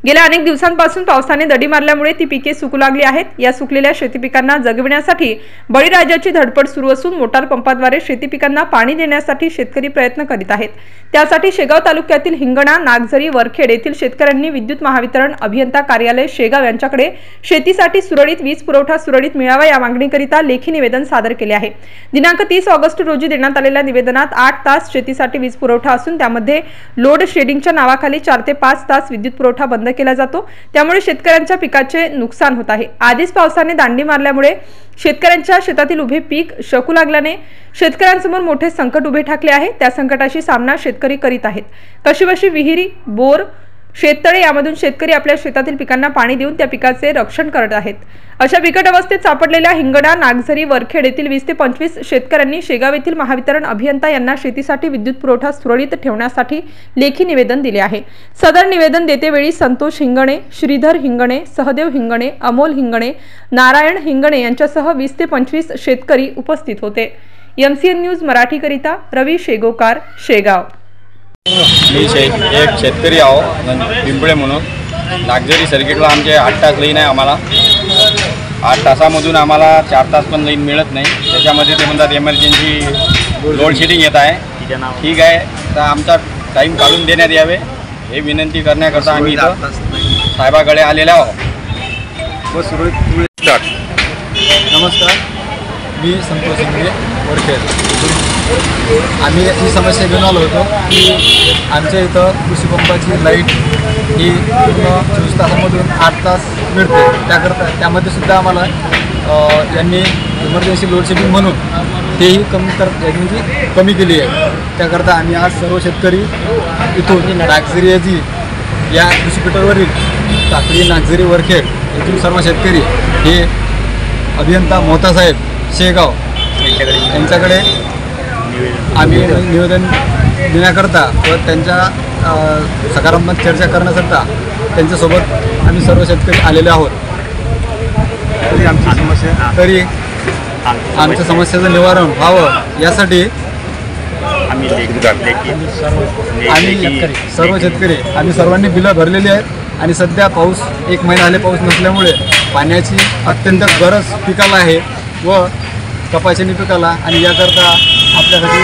गेल्या अनेक दिवसांपासून पावसाने दडी मारल्यामुळे ती पिके सुकू लागली आहेत। या सुकलेल्या शेती पिकांना जगविण्यासाठी बळीराजाची धडपड सुरू असून मोटार पंपाद्वारे शेती पिकांना पाणी देण्यासाठी शेतकरी प्रयत्न करीत आहेत। त्यासाठी शेगाव तालुक्यातील हिंगणा, नागझरी, वरखेड येथील शेतकऱ्यांनी विद्युत महावितरण अभियंता कार्यालय शेगाव यांच्याकडे शेतीसाठी सुरळीत वीज पुरवठा सुरळीत मिळावा या मागणीकरिता लेखी निवेदन सादर केले आहे। दिनांक 30 ऑगस्ट रोजी देण्यात आलेल्या निवेदनात 8 तास शेतीसाठी वीज पुरवठा असून त्यामध्ये लोड शेडिंगच्या नावाखाली 4 ते 5 तास विद्युत पुरवठा बंद केला जातो। त्यामुळे शेतकऱ्यांच्या पिकाचे नुकसान होत आहे। आधीच पावसाने दांडी मारल्यामुळे शेतकऱ्यांच्या शेतातील उभे पीक शकू लागल्याने शेतकऱ्यांसमोर मोठे संकट उभे ठाकले आहे। त्या संकटाशी सामना शेतकरी करीत आहेत। कशीबशी विहिरी, बोर, शेततळे यामधून शेतकरी आपल्या शेतातील पिकांना पाणी देऊन त्या पिकाचे रक्षण करत आहेत। अशा बिकट अवस्थेत सापडलेल्या हिंगणा, नागझरी, वरखेड येथील 20 ते 25 शेतकऱ्यांनी शेगाव येथील महावितरण अभियंता यांना शेतीसाठी विद्युत पुरवठा सुरळीत ठेवण्यासाठी लेखी निवेदन दिले आहे। सदर निवेदन देतेवेळी संतोष हिंगणे, श्रीधर हिंगणे, सहदेव हिंगणे, अमोल हिंगणे, नारायण हिंगणे यांच्यासह 20 ते 25 शेतकरी उपस्थित होते। MCN न्यूज मराठी करिता रवी शेगोकार, शेगाव। मी एक शेतकरी आहो पिंपळे म्हणून। नागझरी सर्किटला आमचे 8 तास लाईन आहे। आम्हाला 8 तासामधून आम्हाला 4 तास पण लाईन मिळत नाही। त्याच्यामध्ये ते म्हणतात इमर्जन्सी लोड शेडिंग येत आहे। ठीक आहे, तर आमचा टाईम काढून देण्यात यावे हे विनंती करण्याकरता आम्ही इथं साहेबाकडे आलेले आहोत। व सुरळीत नमस्कार, मी संतोष हिंगणे, वरखेड। आम्ही ही समस्या घेऊन आलो होतो की आमच्या इथं कृषी पंपाची लाईट ही पूर्ण 24 तासामधून 8 तास मिळते। त्यामध्ये सुद्धा आम्हाला यांनी इमर्जन्सी लोड शेडिंग म्हणून तेही कमी केली आहे। त्याकरता आम्ही आज सर्व शेतकरी इथून नागझरी या कृषीपीठावरील टाकळी, नागझरी, वरखेड येथून सर्व शेतकरी हे अभियंता मोहता साहेब शेगाव यांच्याकडे आम्ही निवेदन देण्याकरता व त्यांच्या सकारात्मक चर्चा करण्याकरता त्यांच्यासोबत आम्ही सर्व शेतकरी आलेले आहोत। तरी आमच्या समस्येचं निवारण व्हावं यासाठी आम्ही सर्व शेतकरी आम्ही सर्वांनी बिलं भरलेली आहेत आणि सध्या पाऊस 1 महिना झाले पाऊस नसल्यामुळे पाण्याची अत्यंत गरज पिकाला आहे व कपाशीने पिकाला, आणि याकरता आपल्यासाठी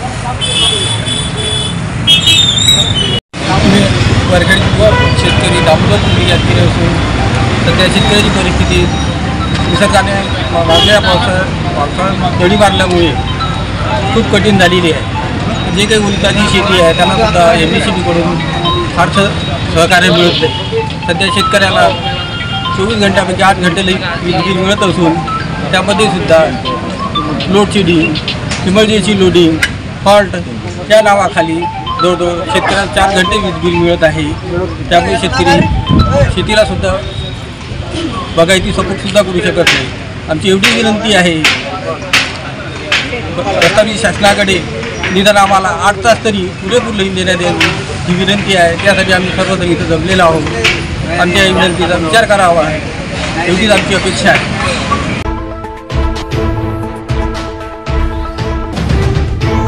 आम्ही वरखेड व शेतकरी दामोदर कुटुंबी यात्री असून सध्या शेतकऱ्याची परिस्थिती निसर्गाने वाढलेल्या पावसाळ्यात दडी मारल्यामुळे खूप कठीण झालेली आहे। जे काही उलटाची शेती आहे त्यांना सुद्धा MSCBकडून फारसं सहकार्य मिळत नाही। सध्या शेतकऱ्याला 24 घंट्यापैकी 8 घंटे वीज मिळत असून त्यामध्ये सुद्धा load shedding, emergency loading, fault या नावाखाली जवळजवळ शेतकऱ्याला 4 घंटे वीज बिल मिळत आहे। त्यामुळे शेतकरी शेतीला सुद्धा बघायची सपोर्टसुद्धा करू शकत नाही। आमची एवढी विनंती आहे प्रस्तावित शासनाकडे निदान आम्हाला 8 तास तरी पुरेपूर लाईन देण्यात यावी ही विनंती आहे। त्यासाठी आम्ही सर्वजण इथं जमलेलो आहोत। आमच्या विनंतीचा विचार करावा एवढीच आमची अपेक्षा आहे।